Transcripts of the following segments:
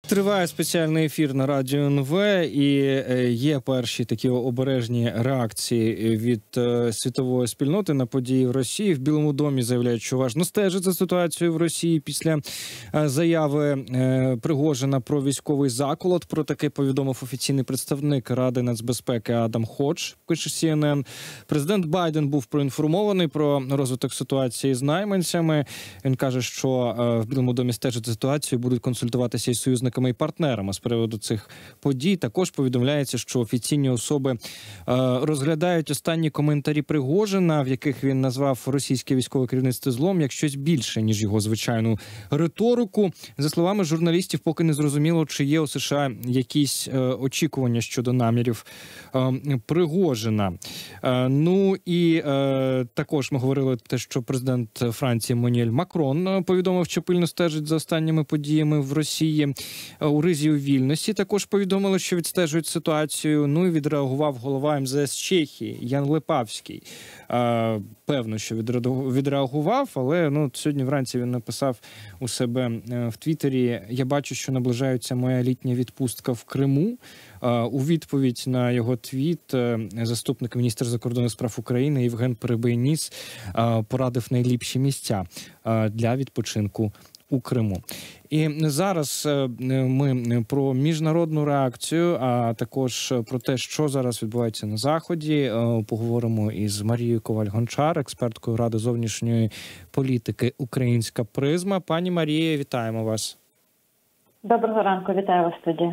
Триває спеціальний ефір на Радіо НВ, і є перші такі обережні реакції від світової спільноти на події в Росії. В Білому домі заявляють, що важливо стежити за ситуацією в Росії після заяви Пригожина про військовий заколот. Про таке повідомив офіційний представник Ради нацбезпеки Адам Ходж, пише CNN. Президент Байден був проінформований про розвиток ситуації з найманцями. Він каже, що в Білому домі стежать за ситуацією, будуть консультуватися із союзниками і партнерами з приводу цих подій. Також повідомляється, що офіційні особи розглядають останні коментарі Пригожина, в яких він назвав російське військове керівництво злом, як щось більше, ніж його звичайну риторику. За словами журналістів, поки не зрозуміло, чи є у США якісь очікування щодо намірів Пригожина. Ну і також ми говорили те, що президент Франції Еммануель Макрон повідомив, що пильно стежить за останніми подіями в Росії. У Ризі у Вільнюсі також повідомили, що відстежують ситуацію. Ну і відреагував голова МЗС Чехії Ян Липавський. Певно, що відреагував, але сьогодні вранці він написав у себе в Твіттері: «Я бачу, що наближається моя літня відпустка в Криму». У відповідь на його твіт заступник міністра закордонних справ України Євген Перебийніс порадив найліпші місця для відпочинку у Криму. І зараз ми про міжнародну реакцію, а також про те, що зараз відбувається на Заході, поговоримо із Марією Коваль-Гончар, експерткою Ради зовнішньої політики «Українська призма». Пані Марія, вітаємо вас. Доброго ранку, вітаю вас в студії.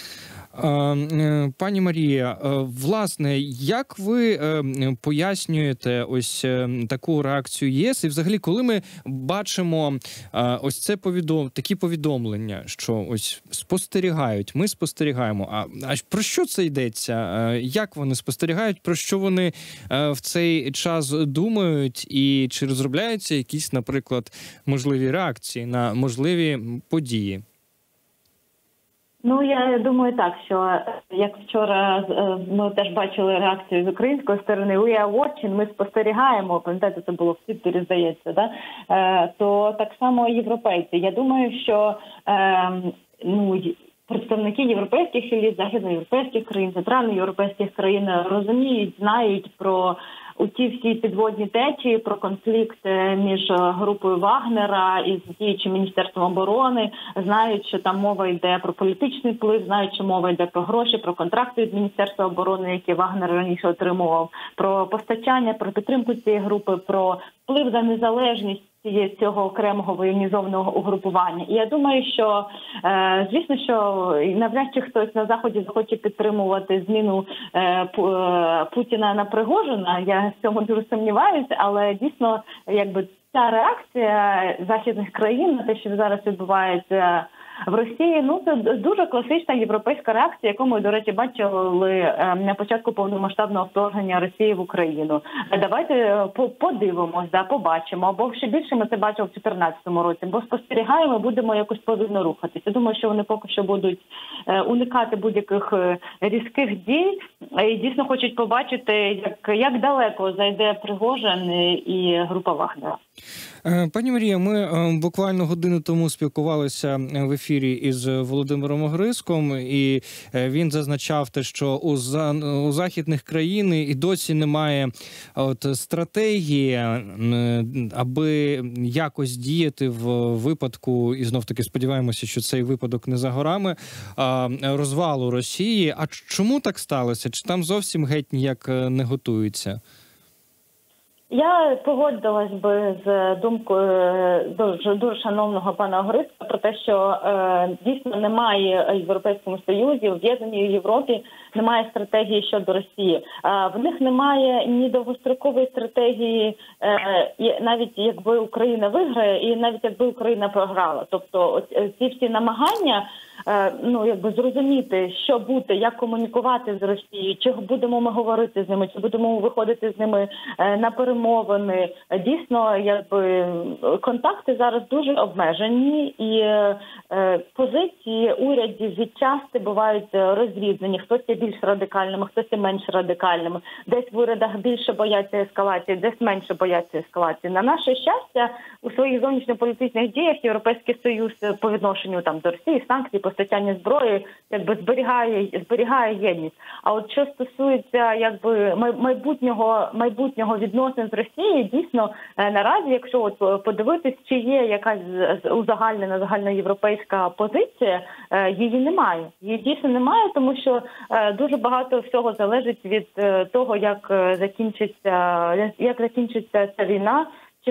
Пані Марія, власне, як ви пояснюєте ось таку реакцію ЄС? І взагалі, коли ми бачимо ось це такі повідомлення, що ось спостерігають, ми спостерігаємо, а про що це йдеться? Як вони спостерігають? Про що вони в цей час думають? І чи розробляються якісь, наприклад, можливі реакції на можливі події? Ну, я думаю так, що як вчора ми теж бачили реакцію з української сторони, we are watching, ми спостерігаємо, пам'ятаєте, це було в Твіттері, здається, да? То так само європейці. Я думаю, що представники європейських еліт, західноєвропейських країн, центральноєвропейських країн розуміють, знають про ті всі підводні течії, про конфлікт між групою Вагнера і діючим Міністерством оборони, знають, що там мова йде про політичний вплив, знають, що мова йде про гроші, про контракти від Міністерства оборони, які Вагнер раніше отримував, про постачання, про підтримку цієї групи, про вплив за незалежність цього окремого воєнізованого угрупування. І я думаю, що, звісно, що навряд чи хтось на Заході захоче підтримувати зміну Путіна на Пригожина. Я в цьому дуже сумніваюся, але дійсно, ця реакція західних країн на те, що зараз відбувається в Росії, це дуже класична європейська реакція, яку ми, до речі, бачили на початку повномасштабного вторгнення Росії в Україну. Давайте подивимось, побачимо. Або ще більше ми це бачили в 2014 році, бо спостерігаємо, будемо якось повільно рухатися. Я думаю, що вони поки що будуть уникати будь-яких різких дій і дійсно хочуть побачити, як далеко зайде Пригожин і група Вагнера. Пані Марія, ми буквально годину тому спілкувалися в ефірі із Володимиром Огризком, і він зазначав те, що у західних країн і досі немає стратегії, аби якось діяти в випадку, і знов-таки сподіваємося, що цей випадок не за горами, розвалу Росії. А чому так сталося? Чи там зовсім геть ніяк не готуються? Я погодилась би з думкою дуже шановного пана Огризка про те, що дійсно немає в Європейському Союзі, в Об'єднаній Європі немає стратегії щодо Росії. В них немає ні довгострокової стратегії, навіть якби Україна виграє, і навіть якби Україна програла. Тобто ці всі намагання зрозуміти, що бути, як комунікувати з Росією, чи будемо ми говорити з ними, чи будемо відходити з ними на перемовини. Дійсно, контакти зараз дуже обмежені, і позиції урядів відчасти бувають розрізнені. Хтось є більш радикальними, хтось є менш радикальними. Десь в урядах більше бояться ескалації, десь менше бояться ескалації. На наше щастя, у своїх зовнішньополітичних діях Європейський Союз по відношенню до Росії, санкцій, постачання зброї якби зберігає єдність. А от що стосується якби майбутнього відносин з Росією, дійсно наразі, якщо от подивитись, чи є якась узагальнена загальноєвропейська позиція, її немає. Її дійсно немає, тому що дуже багато всього залежить від того, як закінчиться ця війна.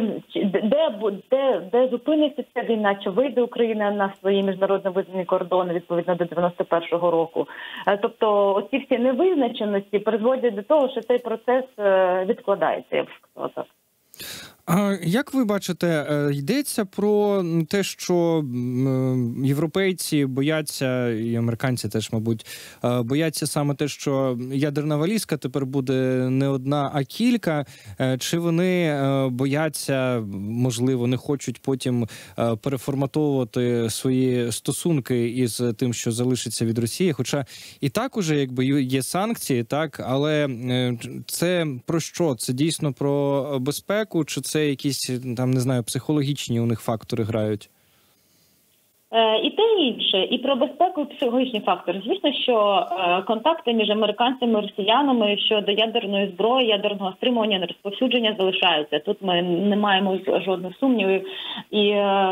Де зупиниться ця війна, чи вийде Україна на свої міжнародно визнані кордони відповідно до 91-го року. Тобто оці всі невизначеності призводять до того, що цей процес відкладається, я б сказала так. А як ви бачите, йдеться про те, що європейці бояться, і американці теж, мабуть, бояться саме те, що ядерна валізка тепер буде не одна, а кілька? Чи вони бояться, можливо, не хочуть потім переформатовувати свої стосунки із тим, що залишиться від Росії? Хоча і так уже якби є санкції, так, але це про що? Це дійсно про безпеку, чи це якісь, там, не знаю, психологічні у них фактори грають? І те, і інше. І про безпеку, і психологічні фактори. Звісно, що контакти між американцями і росіянами щодо ядерної зброї, ядерного стримування, нерозповсюдження залишаються. Тут ми не маємо жодних сумнівів. І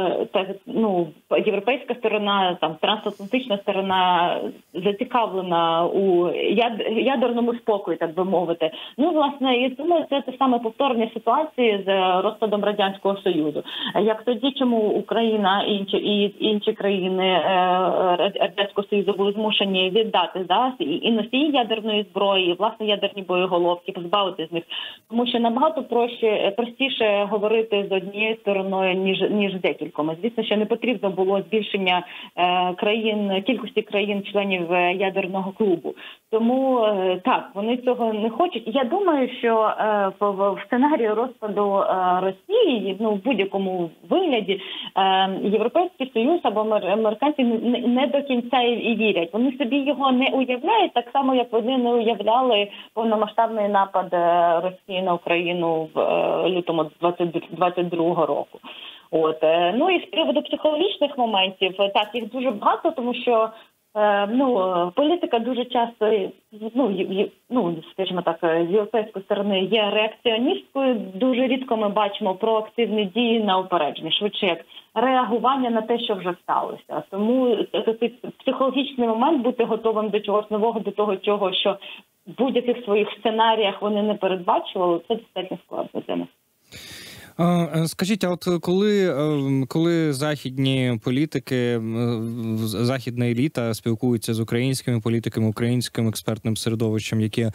європейська сторона, там, трансатлантична сторона зацікавлена у ядерному спокої, так би мовити. Ну, власне, і думаю, це те саме повторення ситуації з розпадом Радянського Союзу. Як тоді, чому Україна і інші країни Радянського Союзу були змушені віддати і носії ядерної зброї, і власне ядерні боєголовки, позбавити з них. Тому що набагато простіше говорити з однією стороною, ніж з декількома. Звісно, що не потрібно було збільшення кількості країн-членів ядерного клубу. Тому так, вони цього не хочуть. Я думаю, що в сценарії розпаду Росії, в будь-якому вигляді, Європейський Союз або американці не до кінця і вірять. Вони собі його не уявляють, так само, як вони не уявляли повномасштабний напад Росії на Україну в лютому 22-го року. Ну і з приводу психологічних моментів, так, їх дуже багато, тому що політика дуже часто, скажімо так, з європейської сторони є реакціоністкою. Дуже рідко ми бачимо проактивні дії на упередження, швидше як реагування на те, що вже сталося. Тому цей психологічний момент бути готовим до чогось нового, до того чого, що в будь-яких своїх сценаріях вони не передбачували, це достатньо складно для них. Скажіть, а от коли західні політики, західна еліта спілкуються з українськими політиками, українським експертним середовищем, яке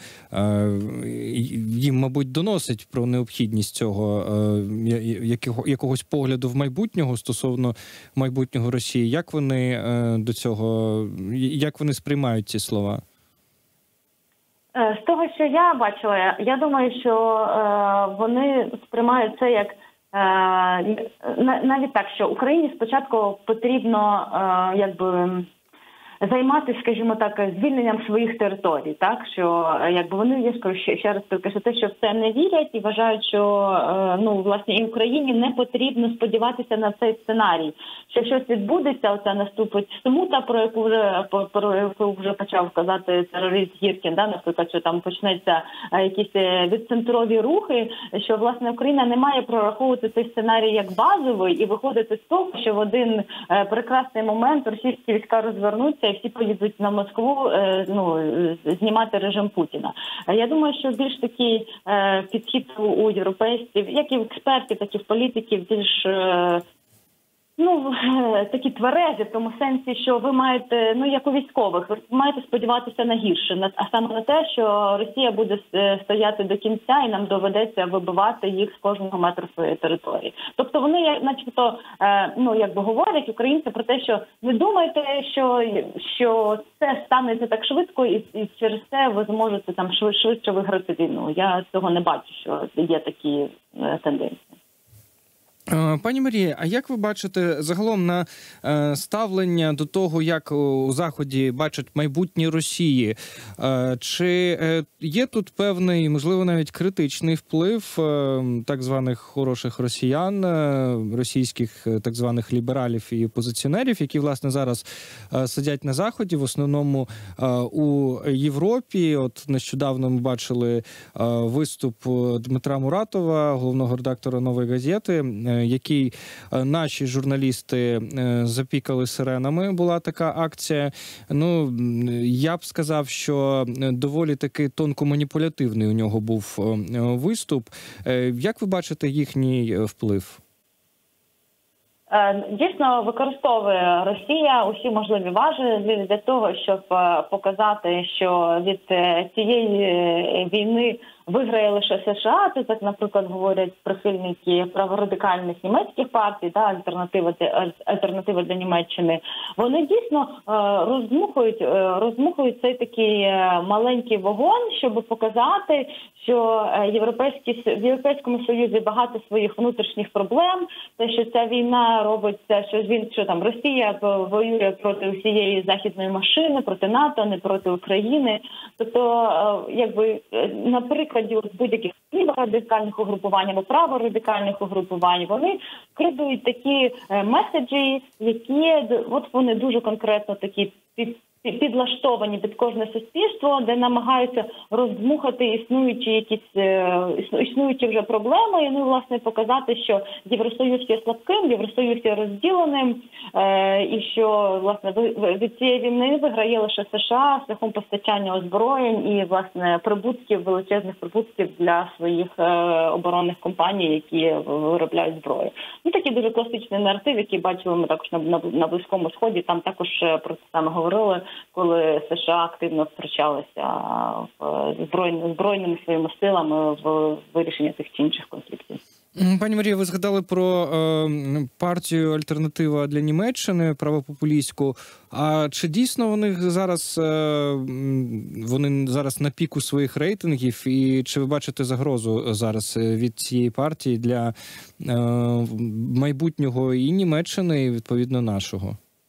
їм, мабуть, доносить про необхідність цього якогось погляду в майбутнього стосовно майбутнього Росії, як вони до цього, як вони сприймають ці слова? З того, що я бачила, я думаю, що вони сприймають це як навіть так, що Україні спочатку потрібно займатися, скажімо так, звільненням своїх територій, так, що вони, я скажу ще раз, що те, що в це не вірять і вважають, що власне і Україні не потрібно сподіватися на цей сценарій, що щось відбудеться, оця наступить смута, про яку вже почав казати терорист Гіркін, наприклад, що там почнеться якісь відцентрові рухи, що власне Україна не має прораховувати цей сценарій як базовий і виходити з того, що в один прекрасний момент російські війська розвернуться і всі поїдуть на Москву знімати режим Путіна. Я думаю, що більш такий підхід у європейців, як і в експертів, так і в політиків, більш такі тверезі, в тому сенсі, що ви маєте, як у військових, ви маєте сподіватися на гірше, а саме на те, що Росія буде стояти до кінця і нам доведеться вибивати їх з кожного метру своєї території. Тобто вони, начебто, говорять українці про те, що не думайте, що це станеться так швидко і через це ви зможете там швидше виграти війну. Я цього не бачу, що є такі тенденції. Пані Марія, а як ви бачите загалом на ставлення до того, як у Заході бачать майбутнє Росії? Чи є тут певний, можливо, навіть критичний вплив так званих хороших росіян, російських так званих лібералів і опозиціонерів, які, власне, зараз сидять на Заході, в основному у Європі? От нещодавно ми бачили виступ Дмитра Муратова, головного редактора «Нової газети», який наші журналісти запікали сиренами. Була така акція. Ну, я б сказав, що доволі таки тонко-маніпулятивний у нього був виступ. Як ви бачите їхній вплив? Дійсно, використовує Росія усі можливі важелі для того, щоб показати, що від цієї війни виграє лише США. Це так, наприклад, говорять прихильники праворадикальних німецьких партій, та альтернатива для Німеччини. Вони дійсно роздмухують цей такий маленький вогонь, щоб показати, що в Європейському Союзі багато своїх внутрішніх проблем, те, що ця війна робиться, що там Росія воює проти всієї західної машини, проти НАТО, а не проти України. Тобто, на прикладі будь-яких радикальних угрупувань або праворадикальних угрупувань, вони кидують такі меседжі, які вони дуже конкретно такі підлаштовані під кожне суспільство, де намагаються роздмухати існуючі вже проблеми і, власне, показати, що Євросоюз є слабким, Євросоюз є розділеним, і що, власне, від цієї війни виграє лише США шляхом постачання озброєнь і, власне, величезних прибутків для своїх оборонних компаній, які виробляють зброю. Такий дуже класичний наратив, який бачили ми також на Близькому Сході, там також про це саме говорили, коли США активно втручалися збройними своїми силами в вирішення тих чи інших конфліктів. Пані Марія, ви згадали про партію «Альтернатива для Німеччини», правопопулістську. А чи дійсно вони зараз на піку своїх рейтингів? І чи ви бачите загрозу зараз від цієї партії для майбутнього і Німеччини, і, відповідно, нашого?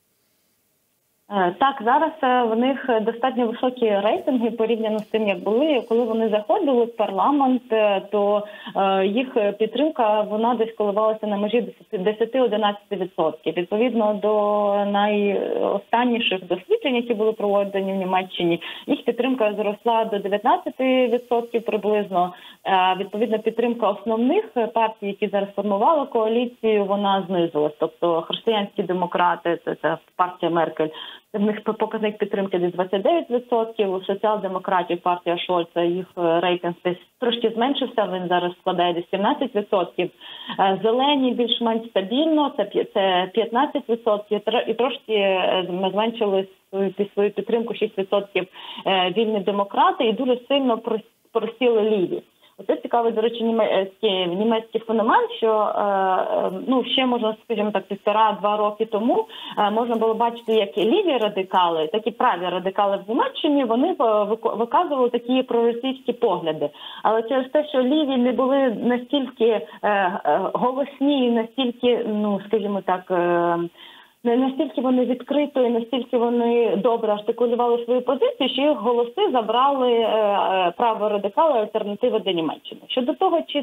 Так, зараз в них достатньо високі рейтинги порівняно з тим, як були. Коли вони заходили в парламент, то їх підтримка, вона десь коливалася на межі 10-11%. Відповідно до найостанніших досліджень, які були проведені в Німеччині, їх підтримка зросла до 19% приблизно. Відповідно, підтримка основних партій, які зараз формували коаліцію, вона знизилась. Тобто християнські демократи, це партія Меркель, в них показник підтримки десь 29%, у соціал-демократів партія Шольца, їх рейтинг десь трошки зменшився, він зараз складає десь 17%. Зелені більш-менш стабільно, це 15%, і трошки зменшили свою підтримку 6% вільні демократи, і дуже сильно просіли ліві. Оце цікавий, до речі, німецький феномен, що ще можна, скажімо так, 1,5-2 роки тому можна було бачити, як ліві радикали, так і праві радикали в Німеччині, вони виказували такі проросійські погляди. Але через те, що ліві не були настільки голосні, настільки, скажімо так, не настільки вони відкрито і настільки вони добре артикулювали свою позицію, що їх голоси забрали праворадикали «Альтернатива для Німеччини». Щодо того, чи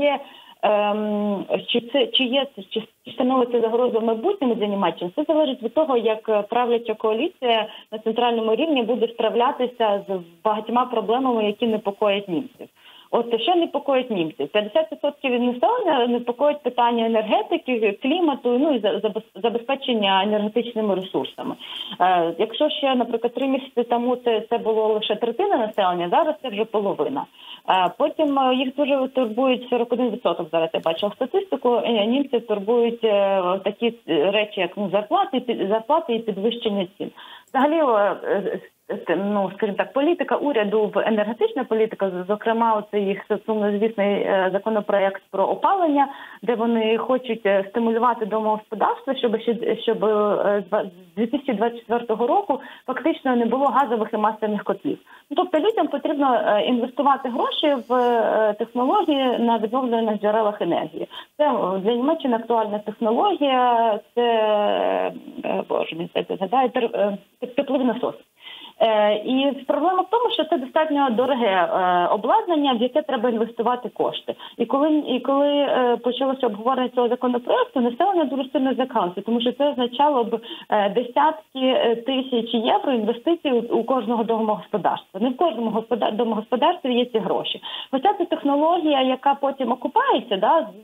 становиться загроза в майбутньому для Німеччини, це залежить від того, як правляча коаліція на центральному рівні буде справлятися з багатьма проблемами, які непокоять німців. От що непокоїть німців? 50% від населення непокоїть питання енергетики, клімату, і забезпечення енергетичними ресурсами. Якщо ще, наприклад, 3 місяці тому це було лише третина населення, зараз це вже половина. Потім їх дуже турбують 41%, зараз я бачила статистику, німців турбують такі речі, як зарплати і підвищення цін. Взагалі, ну, скажімо так, політика уряду, енергетична політика, зокрема, це їх сумнозвісний законопроект про опалення, де вони хочуть стимулювати домогосподарства, щоб з 2024 року фактично не було газових і масляних котлів. Тобто людям потрібно інвестувати гроші в технології на відновлюваних джерелах енергії. Це для Німеччини актуальна технологія, це, боже, мені згадаю, тепловий насос. І проблема в тому, що це достатньо дороге обладнання, в яке треба інвестувати кошти. І коли почалося обговорення цього законопроекту, населення дуже сильно злякалося, тому що це означало б десятки тисяч євро інвестицій у кожного домогосподарства. Не в кожному домогосподарстві є ці гроші. Хоча це технологія, яка потім окупається,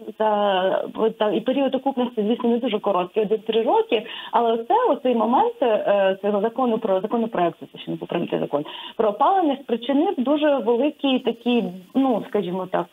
і період окупності, звісно, не дуже короткий, 1-3 роки, але оцей момент цього законопроекту, ще не поприйняти закон, про опалення спричинив дуже великий такий, ну, скажімо так,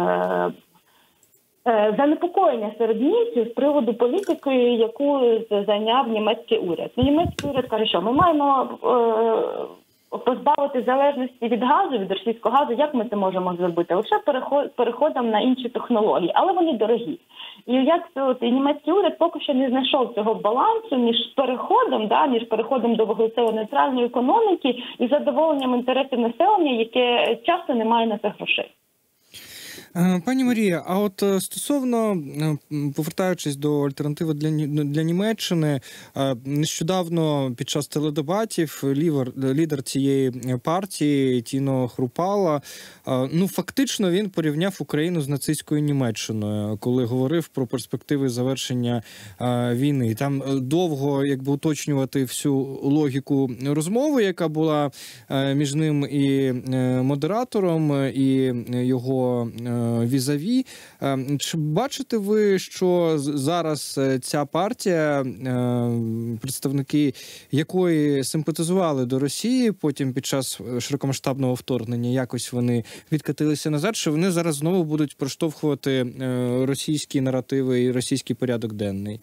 занепокоєння серед німців з приводу політики, яку зайняв німецький уряд. Німецький уряд каже, що ми маємо позбавити залежності від газу, від російського газу. Як ми це можемо зробити? Лише переходом на інші технології, але вони дорогі. І німецький уряд поки що не знайшов цього балансу між переходом до вуглецево-нейтральної економіки і задоволенням інтересів населення, яке часто не має на це грошей. Пані Марія, а от стосовно, повертаючись до альтернативи для Німеччини, нещодавно під час теледебатів лідер цієї партії Тіно Хрупала, ну фактично він порівняв Україну з нацистською Німеччиною, коли говорив про перспективи завершення війни. Там довго уточнювати всю логіку розмови, яка була між ним і модератором, і його візаві. Чи бачите ви, що зараз ця партія, представники якої симпатизували до Росії, потім під час широкомасштабного вторгнення якось вони відкатилися назад, що вони зараз знову будуть проштовхувати російські наративи і російський порядок денний?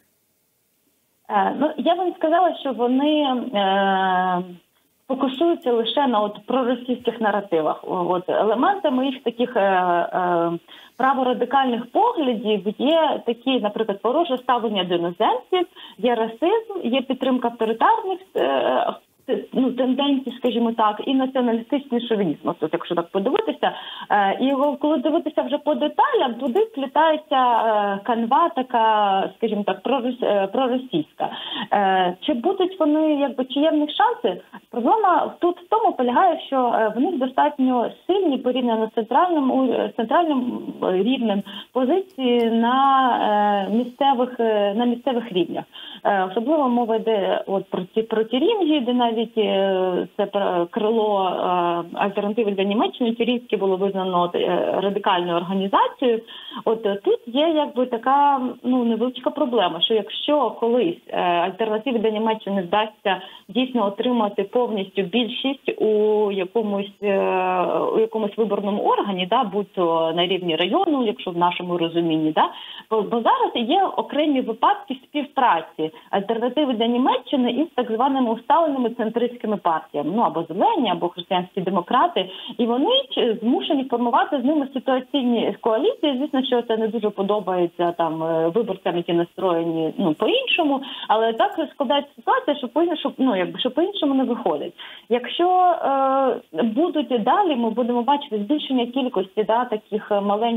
Ну, я би не сказала, що вони фокусуються лише на проросійських наративах. Елементами їх таких праворадикальних поглядів є такі, наприклад, вороже ставлення до іноземців, є расизм, є підтримка авторитарних тенденцій, скажімо так, і націоналістичний шовінізм. Ось, якщо так подивитися. І коли дивитися вже по деталям, туди вплітається канва така, скажімо так, проросійська. Чи будуть вони, чи є в них шанси? Проблема тут в тому полягає, що в них достатньо сильні порівняно з центральним рівнем позиції на місцевих рівнях. Особливо мова йде про Тюрінгію, де навіть це крило альтернативи для Німеччини, Тюрінське було визнано радикальною організацією. Тут є така невеличка проблема, що якщо колись альтернативі для Німеччини вдасться дійсно отримати повністю більшість у якомусь виборному органі, будь-то на рівні району, якщо в нашому розумінні, бо зараз є окремі випадки співпраці альтернативи для Німеччини із так званими усталеними центристськими партіями, або зелені, або християнські демократи, і вони змушені формувати з ними ситуаційні коаліції. Звісно, що це не дуже подобається виборцям, які настроєні по-іншому, але так складається ситуація, що по-іншому не виходить. Якщо будуть далі, ми будемо бачити збільшення кількості таких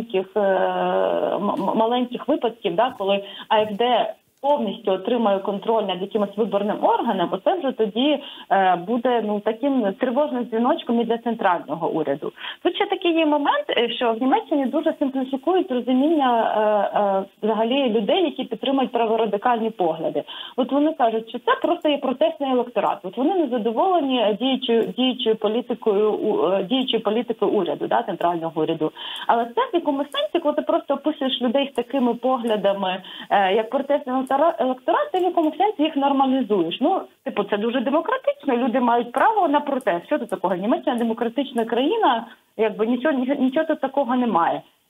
маленьких випадків, коли АФД повністю отримає контроль над якимось виборним органом, оце вже тоді буде таким тривожним дзвіночком і для центрального уряду. Тут ще такий є момент, що в Німеччині дуже симпліфікують розуміння взагалі людей, які підтримують праворадикальні погляди. Вони кажуть, що це просто є протестний електорат. Вони не задоволені діючою політикою уряду, центрального уряду. Але це в якомусь сенсі, коли ти просто описуєш людей з такими поглядами, як протестний електорат, ти в якомусь сенсі їх нормалізуєш. Це дуже демократично, люди мають право на протест. Що тут такого? Німеччина демократична країна, нічого тут такого немає.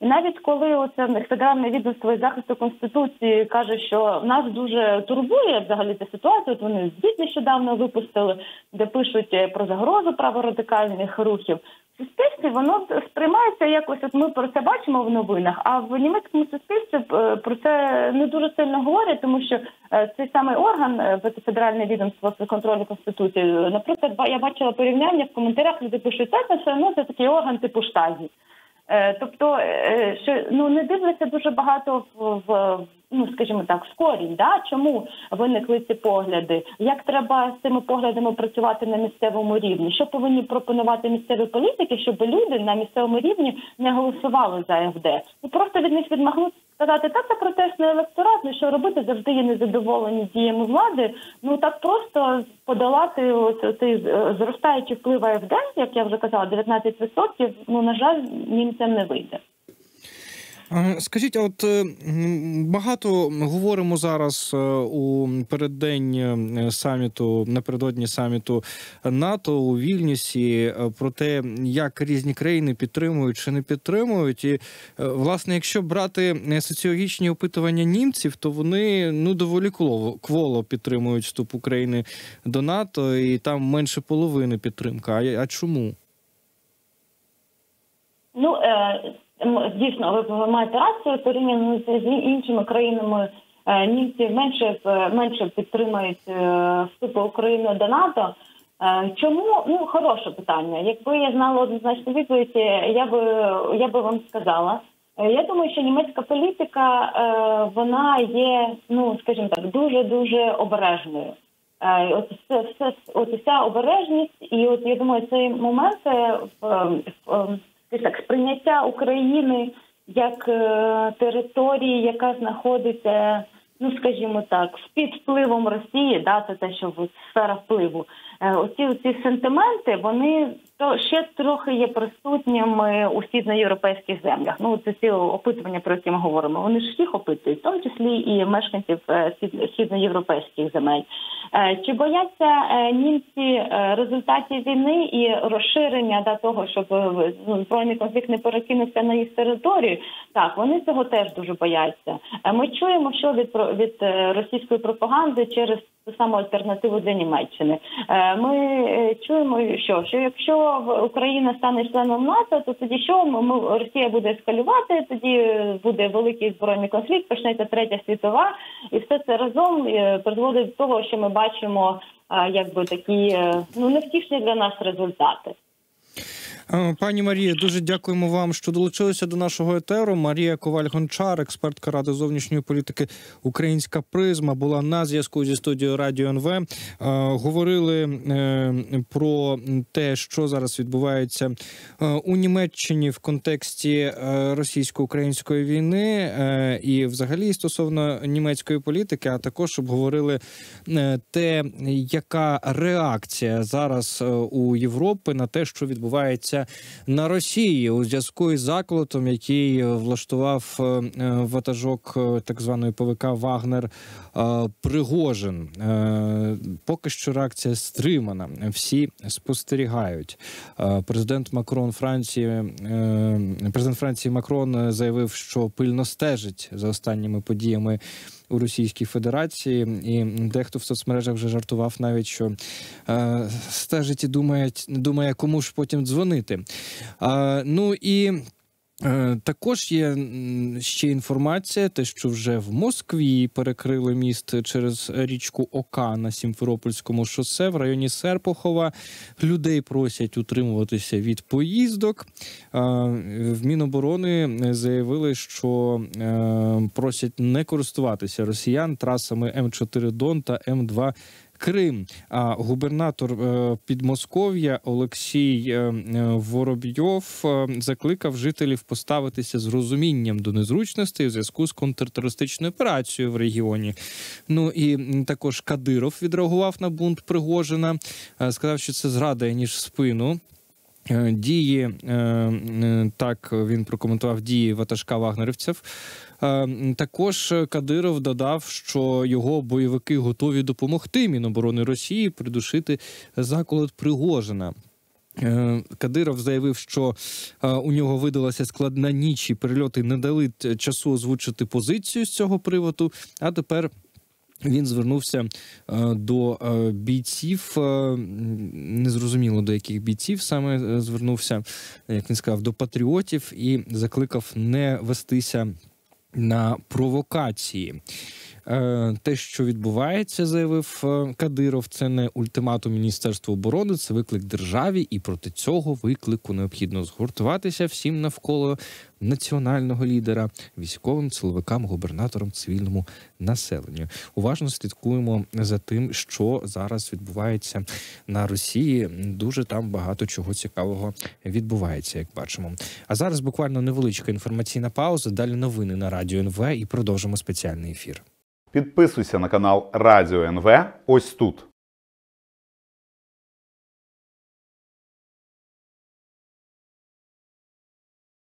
І навіть коли оце Федеральне відомство із захисту Конституції каже, що нас дуже турбує взагалі ця ситуація, от вони звіт нещодавно випустили, де пишуть про загрозу праворадикальних рухів. В суспільстві воно сприймається якось, от ми про це бачимо в новинах, а в німецькому суспільстві про це не дуже сильно говорять, тому що цей самий орган, Федеральне відомство з контролю Конституції, наприклад, я бачила порівняння в коментарях, люди пишуть, це все одно це такий орган типу Штазі. Тобто, що не дивляться дуже багато скажімо так, в корінь, чому виникли ці погляди, як треба з цими поглядами працювати на місцевому рівні, що повинні пропонувати місцеві політики, щоб люди на місцевому рівні не голосували за АфД. І просто від них відмахнути, сказати, це протестний електорат, що робити, завжди є незадоволені діями влади, так просто подолати цей зростаючий вплив АфД, як я вже казала, 19%, на жаль, німцям не вийде. Скажіть, от багато говоримо зараз у переддень саміту, напередодні саміту НАТО у Вільнюсі про те, як різні країни підтримують чи не підтримують. І, власне, якщо брати соціологічні опитування німців, то вони доволі кволо підтримують вступ України до НАТО, і там менше половини підтримка. А чому? Дійсно, ви маєте рацію, порівняно з іншими країнами, німці менше підтримують вступ України до НАТО. Чому? Хороше питання. Якби я знала однозначну відповідь, я би вам сказала. Я думаю, що німецька політика, вона є, скажімо так, дуже-дуже обережною. От ця обережність, і я думаю, цей момент сприйняття України як території, яка знаходиться, скажімо так, під впливом Росії, це те, що сфера впливу. Оці сентименти, вони ще трохи є присутніми у східноєвропейських землях. Це ці опитування, про які ми говоримо, вони ж всіх опитують, в тому числі і мешканців східноєвропейських земель. Чи бояться німці результатів війни і розширення того, щоб збройний конфлікт не перекинувся на їх територію? Так, вони цього теж дуже бояться. Ми чуємо, що від російської пропаганди через ту саму альтернативу для Німеччини. Ми чуємо, що якщо Україна стане членом НАТО, то тоді що? Росія буде ескалювати, тоді буде великий збройний конфлікт, почнеться Третя світова, і все це разом призводить до того, що ми бачимо такі невтішні для нас результати. Пані Марія, дуже дякуємо вам, що долучилися до нашого етеру. Марія Коваль-Гончар, експертка Ради зовнішньої політики «Українська призма», була на зв'язку зі студією Радіо НВ. Говорили про те, що зараз відбувається у Німеччині в контексті російсько-української війни і взагалі стосовно німецької політики, а також обговорили те, яка реакція зараз у Європи на те, що відбувається на Росії у зв'язку із заколотом, який влаштував ватажок так званої ПВК «Вагнер» Пригожин. Поки що реакція стримана. Всі спостерігають. Президент Франції Макрон заявив, що пильно стежить за останніми подіями у Російській Федерації, і дехто в соцмережах вже жартував навіть, що стежить і думає, кому ж потім дзвонити. І також є ще інформація, те, що вже в Москві перекрили міст через річку Ока на Сімферопольському шосе в районі Серпухова. Людей просять утримуватися від поїздок. В Міноборони заявили, що просять не користуватися росіян трасами М4 Дон та М2 Крим. А губернатор Підмосков'я Олексій Воробйов закликав жителів поставитися з розумінням до незручностей у зв'язку з контртерористичною операцією в регіоні. І також Кадиров відреагував на бунт Пригожина, сказав, що це зрада ніж в спину. Дії, так він прокоментував дії ватажка вагнерівців. Також Кадиров додав, що його бойовики готові допомогти Міноборони Росії придушити заколот Пригожина. Кадиров заявив, що у нього видалася складна ніч і перельоти не дали часу озвучити позицію з цього приводу, а тепер він звернувся до бійців, незрозуміло до яких бійців саме звернувся, як він сказав, до патріотів і закликав не вестися на провокації. Те, що відбувається, заявив Кадиров, це не ультиматум Міністерству оборони, це виклик державі, і проти цього виклику необхідно згуртуватися всім навколо національного лідера, військовим, силовикам, губернаторам, цивільному населенню. Уважно слідкуємо за тим, що зараз відбувається на Росії. Дуже там багато чого цікавого відбувається, як бачимо. А зараз буквально невеличка інформаційна пауза, далі новини на Радіо НВ і продовжимо спеціальний ефір. Підписуйся на канал Радіо НВ ось тут.